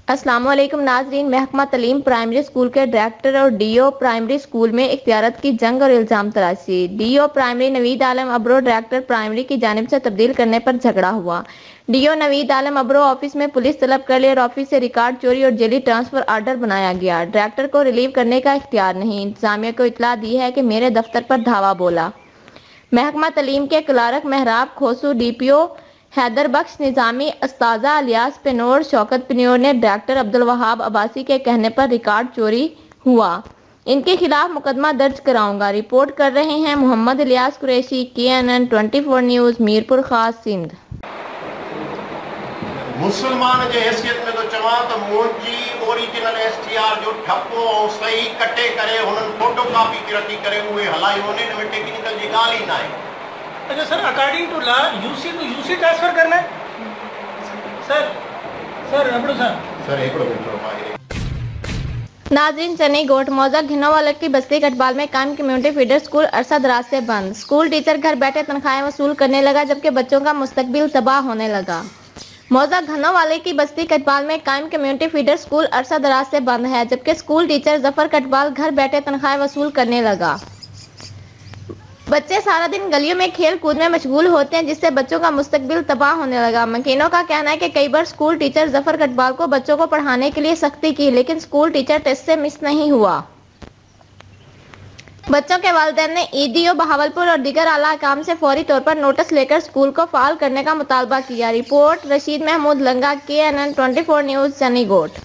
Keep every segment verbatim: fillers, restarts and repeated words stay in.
अस्सलामुअलैकुम नाजरीन। महकमा तलीम प्राइमरी स्कूल के डायरेक्टर और डीओ प्राइमरी स्कूल में इख्तियारत की जंग और इल्ज़ाम तराशी। DO primary Naveed Alam Abro director primary की जानिब से तब्दील करने पर झगड़ा हुआ। डीओ नवीद आलम अब्रो ऑफिस में पुलिस तलब कर ली और ऑफिस से रिकॉर्ड चोरी और जेली ट्रांसफर ऑर्डर बनाया गया। डायरेक्टर को रिलीव करने का इख्तियार नहीं। इंतजामिया को इतला दी है कि मेरे दफ्तर पर धावा बोला। महकमा तलीम के क्लार्क महराब खोसू, डीपीओ हैदर बख्श निजामी, अस्ताजा अलियास पेनोर, शौकत पेनोर ने डायरेक्टर अब्दुल वहाब अब्बासी के कहने पर रिकॉर्ड चोरी हुआ, इनके खिलाफ मुकदमा दर्ज कराऊंगा। रिपोर्ट कर रहे हैं Mohammad Ilyas Qureshi, K N N twenty four news, Mirpur Khas, Sindh. मुसलमान जे हैसियत में तो चवां त मुंहिंजी ओरिजिनल एस टी आर जो ठपो ऐं सही कटे करे हुननि फोटो कॉपी की रखी करे उहे हलाई वञे, हिन में टेक्निकल जी ॻाल्हि ई न आहे। अच्छा sir, according to law UC to UC transfer करना है सर। सर अबड़ो सर सर एकड़ो मिनट नाज़रीन, चन्नई गोट मौजा घिनौवाला की बस्ती कटबाल में कायम कम्युनिटी फीडर स्कूल अरसा दराज से बंद। स्कूल टीचर घर बैठे तनख्वाहें वसूल करने लगा, जबकि बच्चों का मुस्तकबिल तबाह होने लगा। मौजा घनौवाले की बस्ती कटबाल में कायम कम्युनिटी फीडर स्कूल अरसा दराज से बंद है, जबकि स्कूल टीचर जफर कटबाल घर बैठे तनख्वाहें वसूल करने लगा। बच्चे सारा दिन गलियों में खेल कूद में मशगूल होते हैं, जिससे बच्चों का मुस्तकबिल तबाह होने लगा। मकीनों का कहना है कि कई बार स्कूल टीचर जफर कटबाल को बच्चों को पढ़ाने के लिए सख्ती की, लेकिन स्कूल टीचर टेस्ट से मिस नहीं हुआ। बच्चों के वालिदैन ने ईडीओ बहावलपुर और दीगर आला काम से फौरी तौर पर नोटिस लेकर स्कूल को फाल करने का मुतालबा किया। Report Rashid Mehmood Langa, K N N twenty four news, Channai Goth.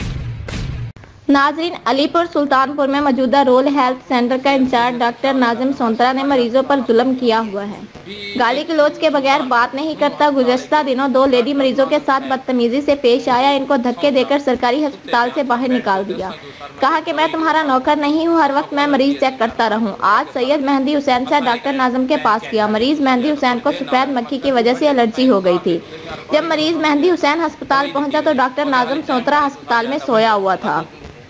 नाजरीन, अलीपुर सुल्तानपुर में मौजूदा रूरल हेल्थ सेंटर का इंचार्ज डॉक्टर नाजिम सोंतरा ने मरीजों पर जुल्म किया हुआ है। गाली गलौज के बगैर बात नहीं करता। गुज़श्ता दिनों दो लेडी मरीजों के साथ बदतमीजी से पेश आया, इनको धक्के देकर सरकारी अस्पताल से बाहर निकाल दिया। कहा कि मैं तुम्हारा नौकर नहीं हूँ, हर वक्त मैं मरीज चेक करता रहूँ। आज सैयद मेहंदी हुसैन से डॉक्टर नाजिम के पास किया। मरीज मेहंदी हुसैन को सफेद मक्खी की वजह से एलर्जी हो गई थी। जब मरीज मेहंदी हुसैन अस्पताल पहुंचा तो डॉक्टर नाजिम सोंतरा अस्पताल में सोया हुआ था।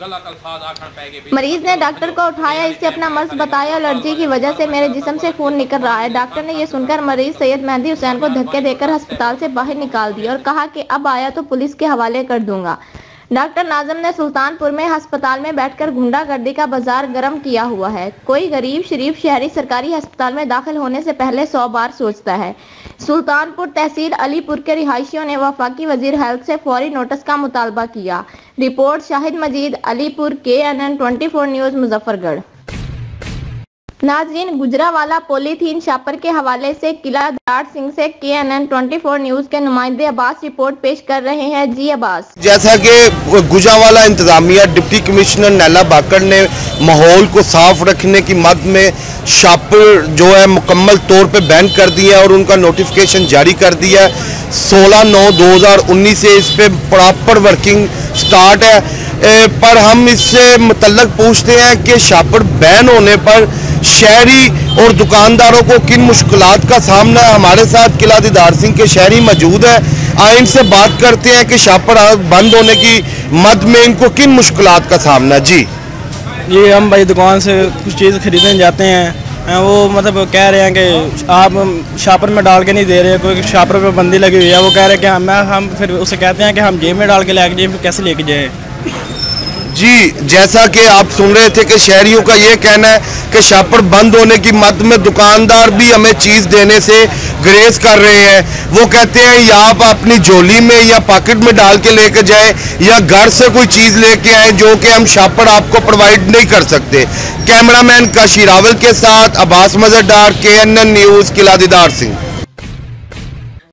मरीज ने डॉक्टर को उठाया, इससे अपना मर्ज बताया। एलर्जी की वजह से मेरे जिस्म से खून निकल रहा है। डॉक्टर ने यह सुनकर मरीज सैयद मेहंदी हुसैन को धक्के देकर अस्पताल से बाहर निकाल दिया और कहा कि अब आया तो पुलिस के हवाले कर दूंगा। डॉक्टर नाजिम ने सुल्तानपुर में अस्पताल में बैठकर गुंडागर्दी का बाजार गर्म किया हुआ है। कोई गरीब शरीफ शहरी सरकारी अस्पताल में दाखिल होने से पहले सौ बार सोचता है। सुल्तानपुर तहसील अलीपुर के रिहायशियों ने वफाकी वजीर हेल्थ से फौरी नोटिस का मुतालबा किया। Report Shahid Majeed, Alipur, K N N twenty four news, Muzaffargarh. नाजरीन, गुजरावाला पॉलीथीन शापर के हवाले से किला दाड़ सिंह से K N N twenty four news के नुमाइंदे अब्बास रिपोर्ट पेश कर रहे हैं। जी अब्बास। जैसा कि गुजरावाला इंतजामिया डिप्टी कमिश्नर नैला बाकर ने माहौल को साफ रखने की मद में शापर जो है मुकम्मल तौर पे बैन कर दिया है और उनका नोटिफिकेशन जारी कर दिया है। सोलह नौ दो हज़ार उन्नीस से इस पे प्रॉपर वर्किंग स्टार्ट है। ए, पर हम इससे मुतल्लक पूछते हैं कि शापर बैन होने पर शहरी और दुकानदारों को किन मुश्किलात का सामना है। हमारे साथ किला दीदार सिंह के शहरी मौजूद है, आए इनसे बात करते हैं कि शापर बंद होने की मद में इनको किन मुश्किलात का सामना है। जी जी हम भाई दुकान से कुछ चीज़ खरीदने जाते हैं, वो मतलब कह रहे हैं कि आप शापर में डाल के नहीं दे रहे, कोई शापर पे बंदी लगी हुई है। वो कह रहे हैं कि हम हम फिर उसे कहते हैं कि हम जेब में डाल के लेके जेब में कैसे लेके जाए। जी, जैसा कि आप सुन रहे थे कि शहरियों का ये कहना है कि शापर बंद होने की मद में दुकानदार भी हमें चीज़ देने से ग्रेज कर रहे हैं। वो कहते हैं या आप अपनी झोली में या पॉकेट में डाल के लेके जाएं या घर से कोई चीज़ लेके आए जो कि हम शापर आपको प्रोवाइड नहीं कर सकते। कैमरामैन काशी रावल के साथ अब्बास मजहर डार, के एन एन न्यूज़, किला दीदार सिंह।